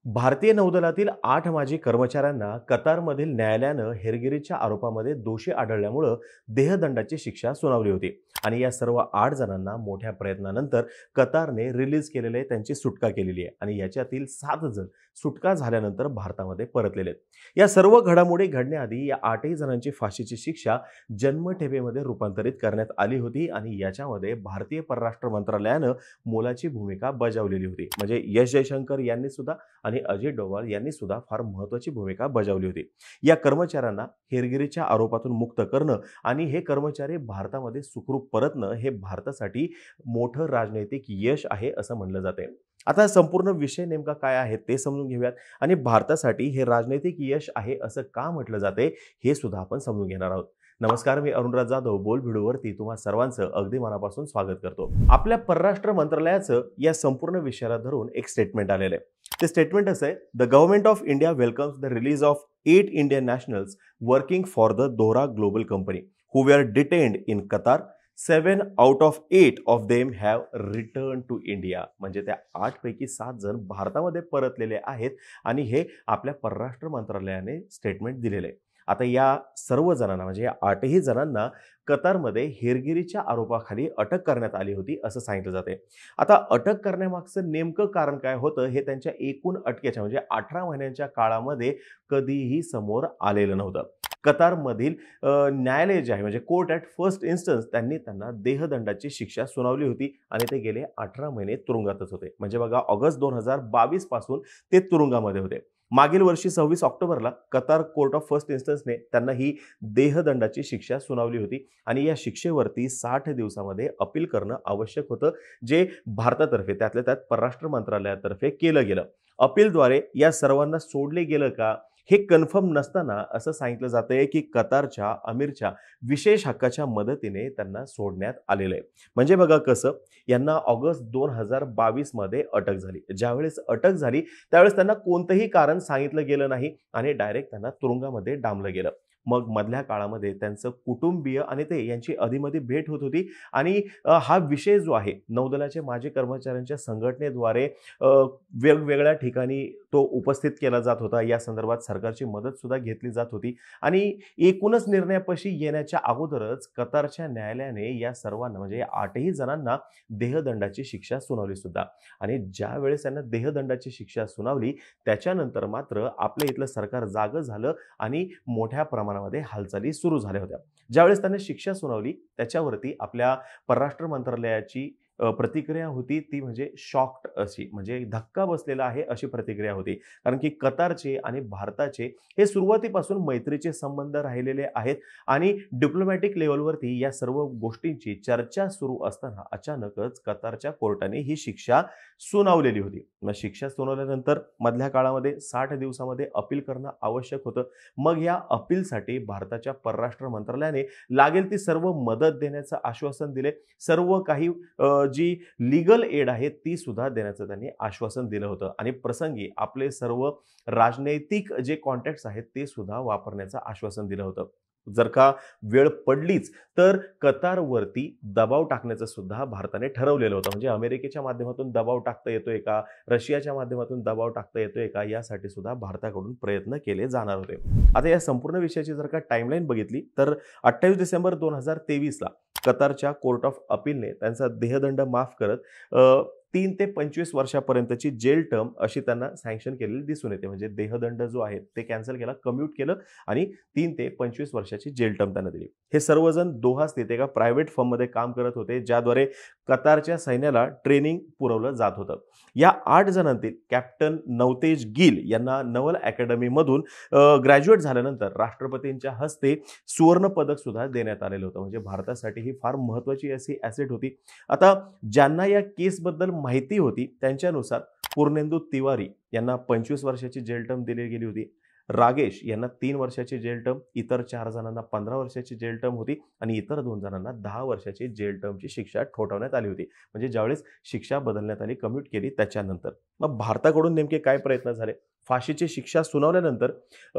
भारतीय नौदलातील 8 माजी कर्मचाऱ्यांना कतारमधील न्यायालयानं हेरगिरीच्या आरोपामध्ये दोषी आढळल्यामुळं देहदंडाची शिक्षा सुनावली होती. आणि या सर्व 8 जणांना मोठ्या प्रयत्नानंतर कतारने रिलीज केलेले त्यांची सुटका केलेली आहे आणि याच्यातील 7 जण सुटका झाल्यानंतर भारतामध्ये परतलेले आहेत. या सर्व घडामोडी घडण्याआधी या 8ही जणांची फाशीची शिक्षा जन्मठेपेमध्ये रूपांतरित करण्यात आली होती आणि याच्यामध्ये भारतीय परराष्ट्र मंत्रालयानं मोलाची भूमिका बजावलेली होती. म्हणजे एस जयशंकर यांनी सुद्धा आणि अजित डोवाल यांनी सुद्धा फार महत्त्वाची भूमिका बजावली होती. या कर्मचाऱ्यांना हेरगिरीच्या आरोपातून मुक्त करणं आणि हे कर्मचारी भारतामध्ये सुखरूप परतणं हे भारतासाठी मोठं राजनैतिक यश आहे असं म्हणलं जाते. आता संपूर्ण विषय नेमका काय आहे ते समजून घेऊयात आणि भारतासाठी हे राजनैतिक यश आहे असं का म्हटलं जाते हे सुद्धा आपण समजून घेणार आहोत. नमस्कार, मी अरुणराज जाधव बोल व्हिडिओवरती तुम्हा सर्वांचं अगदी मनापासून स्वागत करतो. आपल्या परराष्ट्र मंत्रालयाचं या संपूर्ण विषयाला धरून एक स्टेटमेंट आलेलं आहे. ते स्टेटमेंट असं आहे, the government of India welcomes the release of 8 Indian nationals working for the Dahra global company who were detained in Qatar. 7 out of 8 of them have return to India. म्हणजे त्या 8 पैकी 7 जण भारतामध्ये परतलेले आहेत आणि हे आपल्या परराष्ट्र मंत्रालयाने स्टेटमेंट दिलेलं आहे. आता या सर्व जणांना म्हणजे या 8ही जणांना कतारमध्ये हेरगिरीच्या आरोपाखाली अटक करण्यात आली होती असं सांगितलं जाते. आता अटक करण्यामागचं नेमकं कारण काय होतं हे त्यांच्या एकूण अटकेच्या म्हणजे 18 महिन्यांच्या काळामध्ये कधीही समोर आलेलं नव्हतं. कतारमधील न्यायालय जे आहे म्हणजे कोर्ट ॲट फर्स्ट इन्स्टन्स त्यांना देहदंडाची शिक्षा सुनावली होती आणि ते गेले 18 महिने तुरुंगातच होते. म्हणजे बघा, ऑगस्ट 2022 पासून ते तुरुंगामध्ये होते. मागील वर्षी 26 ऑक्टोबरला कतार कोर्ट ऑफ फर्स्ट इन्स्टन्सने त्यांना ही देहदंडाची शिक्षा सुनावली होती आणि या शिक्षेवरती 60 दिवसामध्ये अपील करणं आवश्यक होतं, जे भारतातर्फे त्यातल्या त्यात परराष्ट्र मंत्रालयातर्फे केलं गेलं. अपीलद्वारे या सर्वांना सोडले गेलं का हे कन्फर्म नसताना असं सांगितलं जातंय की कतारच्या अमीरच्या विशेष हक्काच्या मदतीने त्यांना सोडण्यात आलेलं आहे. म्हणजे बघा कसं, यांना ऑगस्ट 2022 मध्ये अटक झाली. ज्यावेळेस अटक झाली त्यावेळेस त्यांना कोणतंही कारण सांगितलं गेलं नाही आणि डायरेक्ट त्यांना तुरुंगामध्ये डांबलं गेलं. मग मधल्या काळामध्ये त्यांचं कुटुंबीय आणि ते यांची अधिमधी भेट होत होती आणि हा विषय जो आहे नौदलाचे माजी कर्मचाऱ्यांच्या संघटनेद्वारे वेगवेगळ्या ठिकाणी तो उपस्थित केला जात होता. या संदर्भात सरकारची मदत सुद्धा घेतली जात होती आणि एकूणच निर्णयापाशी येण्याच्या अगोदरच कतारच्या न्यायालयाने या सर्वांना म्हणजे या 8ही जणांना देहदंडाची शिक्षा सुनावली सुद्धा. आणि ज्या वेळेस त्यांना देहदंडाची शिक्षा सुनावली त्याच्यानंतर मात्र आपल्या इथलं सरकार जागं झालं आणि मोठ्या प्रमाणामध्ये हालचाली सुरू झाल्या होत्या. ज्यावेळेस त्यांना शिक्षा सुनावली त्याच्यावरती आपल्या परराष्ट्र मंत्रालयाची प्रतिक्रिया होती ती म्हणजे शॉक्ड अशी, म्हणजे धक्का बसलेला आहे अशी प्रतिक्रिया होती. कारण की कतारचे आणि भारताचे हे सुरुवातीपासून मैत्रीचे संबंध राहिलेले आहेत आणि डिप्लोमॅटिक लेवलवरती या सर्व गोष्टींची चर्चा सुरू असताना अचानकच कतारच्या कोर्टाने ही शिक्षा सुनावलेली होती. मग शिक्षा सुनावल्यानंतर मधल्या काळामध्ये 60 दिवसामध्ये अपील करणं आवश्यक होतं. मग या अपीलसाठी भारताच्या परराष्ट्र मंत्रालयाने लागेल ती सर्व मदत देण्याचं आश्वासन दिले. सर्व काही जी लीगल एड आहे ती सुद्धा देण्याचं त्यांनी आश्वासन दिलं होतं आणि प्रसंगी आपले सर्व राजनैतिक जे कॉन्टॅक्ट्स आहेत ते सुद्धा वापरण्याचं आश्वासन दिलं होतं. जर का वेळ पडलीच तर कतारवरती दबाव टाकण्याचं सुद्धा भारताने ठरवलेलं होतं. म्हणजे अमेरिकेच्या माध्यमातून दबाव टाकता येतोय का, रशियाच्या माध्यमातून दबाव टाकता येतोय का, यासाठी सुद्धा भारताकडून प्रयत्न केले जाणार होते. आता या संपूर्ण विषयाची जर का टाइमलाईन बघितली तर 28 डिसेंबर 2023ला कतारच्या कोर्ट ऑफ अपीलने त्यांचा देहदंड माफ करत 3 ते 25 वर्षापर्यंतची जेल टर्म अशी त्यांना सँक्शन केलेली दिसून येते. म्हणजे देहदंड जो आहे ते कॅन्सल केला, कम्यूट केलं आणि 3 ते 25 वर्षाची जेल टर्म त्यांना दिली. हे सर्वजण दोहा स्थित एका प्रायव्हेट फर्ममध्ये काम करत होते ज्याद्वारे कतारच्या सैन्याला ट्रेनिंग पुरवलं जात होतं. या 8 जणांतील कॅप्टन नवतेज गिल यांना नवल अकॅडमीमधून ग्रॅज्युएट झाल्यानंतर राष्ट्रपतींच्या हस्ते सुवर्ण पदक सुद्धा देण्यात आलेलं होतं. म्हणजे भारतासाठी ही फार महत्त्वाची अशी ॲसेट होती. आता ज्यांना या केसबद्दल माहिती होती त्यांच्यानुसार पूर्णेंदू तिवारी यांना 25 वर्षाची जेल टर्म दिली गेली होती. रागेश यांना 3 वर्षाची जेल टर्म, इतर 4 जणांना 15 वर्षाची जेल टर्म होती आणि इतर 2 जणांना 10 वर्षाची जेल टर्मची शिक्षा ठोठावण्यात आली होती. म्हणजे ज्यावेळेस शिक्षा बदलण्यात आली, कम्यूट केली त्याच्यानंतर. मग भारताकडून नेमके काय प्रयत्न झाले? फाशीची शिक्षा सुनावल्यानंतर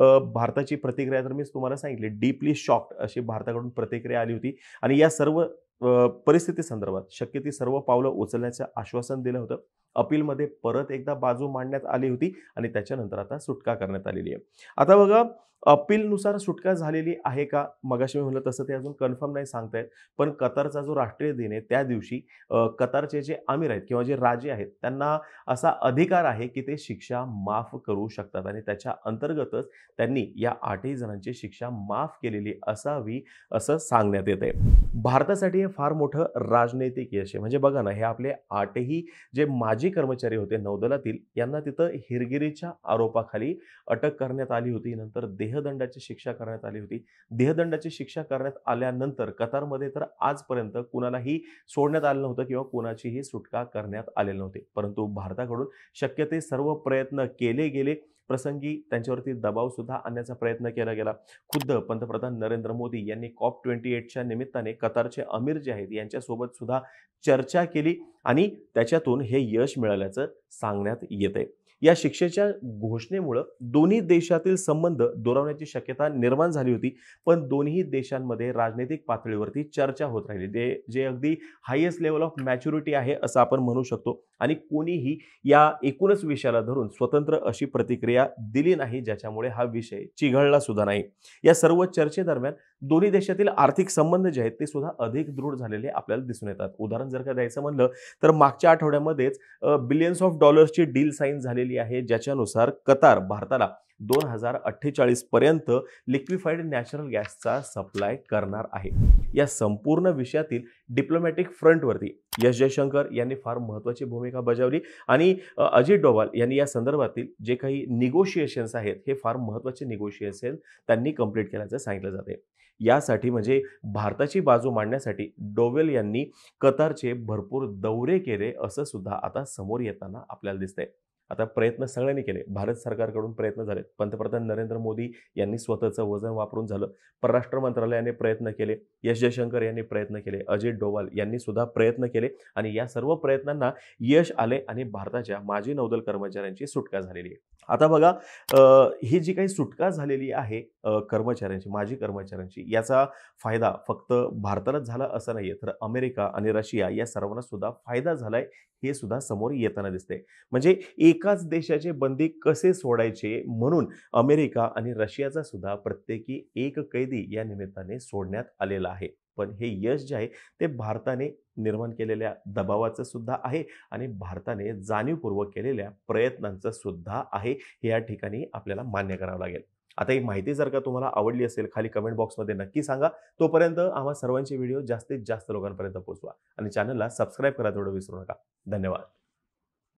भारताची प्रतिक्रिया तर मी तुम्हाला सांगितली, डीपली शॉक्ड अशी भारताकडून प्रतिक्रिया आली होती आणि या सर्व परिस्थितीसंदर्भात शक्य ती सर्व पावलं उचलण्याचं आश्वासन दिलं होतं. अपीलमध्ये परत एकदा बाजू मांडण्यात आली होती आणि त्याच्यानंतर आता सुटका करण्यात आलेली आहे. आता बघा, अपीलनुसार सुटका झालेली आहे का? मगाशी मी म्हटलं तसं ते अजून कन्फर्म नाही सांगता येत. पण कतारचा जो राष्ट्रीय दिन आहे त्या दिवशी कतारचे जे अमीर आहेत किंवा जे राजे आहेत त्यांना असा अधिकार आहे की ते शिक्षा माफ करू शकतात आणि त्याच्या अंतर्गतच त्यांनी या 8ही जणांची शिक्षा माफ केलेली असावी असं सांगण्यात येतंय. भारतासाठी हे फार मोठं राजनैतिक यश आहे. म्हणजे बघा ना, हे आपले 8ही जे माजी कर्मचारी होते नौदलातील यांना तिथं हेरगिरीच्या आरोपाखाली अटक करण्यात आली होती. नंतर देहदंडाची शिक्षा करण्यात आली होती. देहदंडाची शिक्षा करण्यात आल्यानंतर कतारमध्ये तर आजपर्यंत कुणालाही सोडण्यात आलं नव्हतं किंवा कुणाचीही सुटका करण्यात आलेली नव्हती. परंतु भारताकडून शक्य ते सर्व प्रयत्न केले गेले. प्रसंगी त्यांच्यावरती दबाव सुद्धा आणण्याचा प्रयत्न केला गेला. खुद्द पंतप्रधान नरेंद्र मोदी यांनी COP28च्या निमित्ताने कतारचे अमीर जे आहेत यांच्यासोबत सुद्धा चर्चा केली आणि त्याच्यातून हे यश मिळाल्याचं सांगण्यात येतंय. या शिक्षेच्या घोषणेमुळे दोन्ही देशातील संबंध दुरावण्याची शक्यता निर्माण झाली होती. पण दोन्ही देशांमध्ये राजनैतिक पातळीवरती चर्चा होत राहिली. जे अगदी हायेस्ट लेव्हल ऑफ मॅच्युरिटी आहे असं आपण म्हणू शकतो. आणि कोणीही या एकूणच विषयाला धरून स्वतंत्र अशी प्रतिक्रिया दिली नाही, ज्याच्यामुळे हा विषय चिघळला सुद्धा नाही. या सर्व चर्चेदरम्यान दोन्ही देशातील आर्थिक संबंध जे आहेत ते सुद्धा अधिक दृढ झालेले आपल्याला दिसून येतात. उदाहरण जर का द्यायचं म्हणलं तर मागच्या आठवड्यामध्येच बिलियन्स ऑफ डॉलर्सची डील साईन झालेली आहे, ज्याच्यानुसार कतार भारताला 2048 पर्यंत लिक्विफाईड नॅचरल गॅसचा सप्लाय करणार आहे. या संपूर्ण विषयातील डिप्लोमॅटिक फ्रंटवरती एस जयशंकर यांनी फार महत्त्वाची भूमिका बजावली आणि अजित डोवाल यांनी या संदर्भातील जे काही निगोशिएशन्स आहेत हे फार महत्त्वाचे निगोशिएशन त्यांनी कंप्लीट केल्याचं सांगितलं जाते. यासाठी म्हणजे भारताची बाजू मांडण्यासाठी डोवेल यांनी कतारचे भरपूर दौरे केले असं सुद्धा आता समोर येताना आपल्याला दिसतंय. आता प्रयत्न सगळ्यांनी केले. भारत सरकारकडून प्रयत्न झाले. पंतप्रधान नरेंद्र मोदी यांनी स्वतःचं वजन वापरून झालं. परराष्ट्र मंत्रालयाने प्रयत्न केले. एस जयशंकर यांनी प्रयत्न केले. अजित डोवाल यांनी सुद्धा प्रयत्न केले आणि या सर्व प्रयत्नांना यश आले आणि भारताच्या माजी नौदल कर्मचाऱ्यांची सुटका झालेली आहे. आता बघा, ही जी काही सुटका झालेली आहे कर्मचाऱ्यांची, माजी कर्मचाऱ्यांची, याचा फायदा फक्त भारतालाच झाला असं नाहीये, तर अमेरिका आणि रशिया या सर्वांना सुद्धा फायदा झालाय हे सुद्धा समोर येताना दिसते. म्हणजे एकाच देशाचे बंदी कसे सोडायचे म्हणून अमेरिका आणि रशियाचा सुद्धा प्रत्येकी एक कैदी या निमित्ताने सोडण्यात आलेला आहे. पण हे यश जे आहे ते भारताने निर्माण केलेल्या दबावाचं सुद्धा आहे आणि भारताने जाणीवपूर्वक केलेल्या प्रयत्नांचं सुद्धा आहे, हे या ठिकाणी आपल्याला मान्य करावं लागेल. आता ही माहिती जर का तुम्हाला आवडली असेल खाली कमेंट बॉक्समध्ये नक्की सांगा. तोपर्यंत आम्हा सर्वांचे व्हिडिओ जास्तीत जास्त लोकांपर्यंत पोहोचवा आणि चॅनलला सबस्क्राईब करा तेवढं विसरू नका. धन्यवाद.